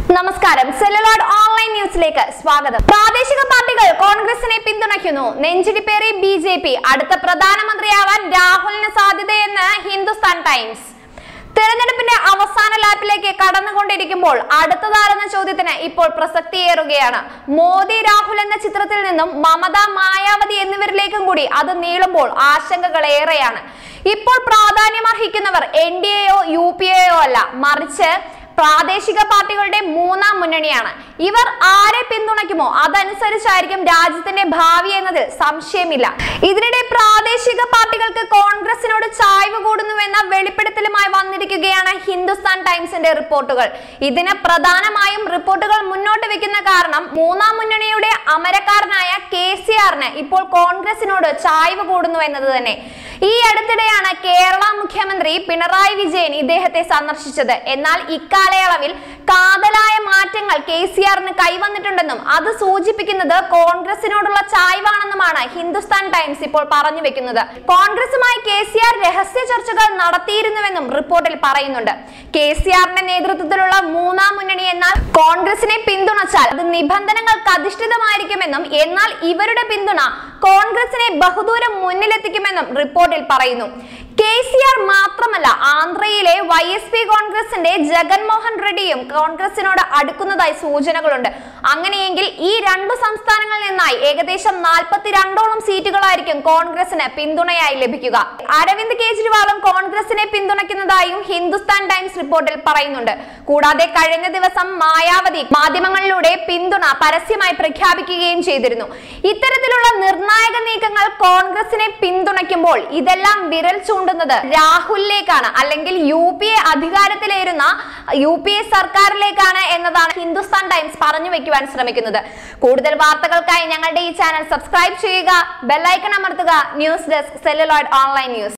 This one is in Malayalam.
നമസ്കാരം, സെല്ലുലോയിഡ് ഓൺലൈൻ ന്യൂസിലേക്ക് സ്വാഗതം. പ്രാദേശിക പാർട്ടികൾ കോൺഗ്രസിനെ പിന്തുണയ്ക്കുന്നു. നെഞ്ചിടിപ്പേറി ബിജെപി. അടുത്ത പ്രധാനമന്ത്രിയാവാൻ രാഹുലിന് സാധ്യതയെന്ന് ഹിന്ദുസ്ഥാൻ ടൈംസ്. തെരഞ്ഞെടുപ്പിന്റെ അവസാന ലാപ്പിലേക്ക് കടന്നുകൊണ്ടിരിക്കുമ്പോൾ അടുത്തതാരെന്ന ചോദ്യത്തിന് ഇപ്പോൾ പ്രസക്തിയേറുകയാണ്. മോദി രാഹുൽ എന്ന ചിത്രത്തിൽ നിന്നും മമത മായാവതി എന്നിവരിലേക്കും കൂടി അത് നീളുമ്പോൾ ആശങ്കകളേറെയാണ്. ഇപ്പോൾ പ്രാധാന്യമർഹിക്കുന്നവർ NDAയോ UPAയോ അല്ല, മറിച്ച് പ്രാദേശിക പാർട്ടികളുടെ മൂന്നാം മുന്നണിയാണ്. ഇവർ ആരെ പിന്തുണയ്ക്കുമോ അതനുസരിച്ചായിരിക്കും രാജ്യത്തിന്റെ ഭാവി എന്നതിൽ സംശയമില്ല. ഇതിനിടെ പ്രാദേശിക പാർട്ടികൾക്ക് കോൺഗ്രസിനോട് ചായ്വ് കൂടുന്നുവെന്ന വെളിപ്പെടുത്തലുമായി വന്നിരിക്കുകയാണ് ഹിന്ദുസ്ഥാൻ ടൈംസിന്റെ റിപ്പോർട്ടുകൾ. ഇതിന് പ്രധാനമായും റിപ്പോർട്ടുകൾ മുന്നോട്ട് വെക്കുന്ന കാരണം മൂന്നാം മുന്നണിയുടെ അമരക്കാരനായ KCRന് ഇപ്പോൾ കോൺഗ്രസിനോട് ചായ്വ് കൂടുന്നു എന്നത് തന്നെ. ഈ അടുത്തിടെയാണ് കേരള മുഖ്യമന്ത്രി പിണറായി വിജയൻ ഇദ്ദേഹത്തെ സന്ദർശിച്ചത്. എന്നാൽ ഇക്കാലയളവിൽ കാതലായ മാറ്റങ്ങൾ KCRന് കൈവന്നിട്ടുണ്ടെന്നും അത് സൂചിപ്പിക്കുന്നത് കോൺഗ്രസിനോടുള്ള ചായ്വാണെന്നുമാണ് ഹിന്ദുസ്ഥാൻ ടൈംസ് ഇപ്പോൾ പറഞ്ഞു വെക്കുന്നത്. കോൺഗ്രസുമായി KCR രഹസ്യ ചർച്ചകൾ നടത്തിയിരുന്നുവെന്നും റിപ്പോർട്ടിൽ പറയുന്നുണ്ട്. KCRന്റെ നേതൃത്വത്തിലുള്ള മൂന്നാം മുന്നണി എന്നാൽ കോൺഗ്രസിനെ പിന്തുണച്ചാൽ അത് നിബന്ധനകൾക്ക് അധിഷ്ഠിതമായിരിക്കുമെന്നും എന്നാൽ ഇവരുടെ പിന്തുണ കോൺഗ്രസിനെ ബഹുദൂരം മുന്നിലെത്തിക്കുമെന്നും റിപ്പോർട്ടിൽ പറയുന്നു. KCR മാത്രമല്ല, ആന്ധ്രയിലെ YSP കോൺഗ്രസിന്റെ ജഗൻമോഹൻ റെഡ്ഡിയും കോൺഗ്രസിനോട് അടുക്കുന്നതായി സൂചനകളുണ്ട്. അങ്ങനെയെങ്കിൽ ഈ രണ്ടു സംസ്ഥാനങ്ങളിൽ നിന്നായി ഏകദേശം 42ഓളം സീറ്റുകളായിരിക്കും കോൺഗ്രസിന് പിന്തുണയായി ലഭിക്കുക. അരവിന്ദ് കെജ്രിവാളും കോൺഗ്രസിനെ പിന്തുണയ്ക്കുന്നതായും ഹിന്ദുസ്ഥാൻ ടൈംസ് റിപ്പോർട്ടിൽ പറയുന്നുണ്ട്. കൂടാതെ കഴിഞ്ഞ ദിവസം മായാവതി മാധ്യമങ്ങളിലൂടെ പിന്തുണ പരസ്യമായി പ്രഖ്യാപിക്കുകയും ചെയ്തിരുന്നു. ഇത്തരത്തിലുള്ള നിർണായക നീക്കങ്ങൾ കോൺഗ്രസിനെ പിന്തുണയ്ക്കുമ്പോൾ ഇതെല്ലാം വിരൽ ചൂണ്ടുന്നത് രാഹുലിലേക്കാണ്, അല്ലെങ്കിൽ UPA അധികാരത്തിലേറുന്ന UPA സർക്കാരിലേക്കാണ് എന്നതാണ് ഹിന്ദുസ്ഥാൻ ടൈംസ് പറഞ്ഞു വെക്കുവാൻ ശ്രമിക്കുന്നത്. കൂടുതൽ വാർത്തകൾക്കായി ഞങ്ങളുടെ ഈ ചാനൽ സബ്സ്ക്രൈബ് ചെയ്യുക, ബെൽ ഐക്കൺ അമർത്തുക. News desk, celluloid online news.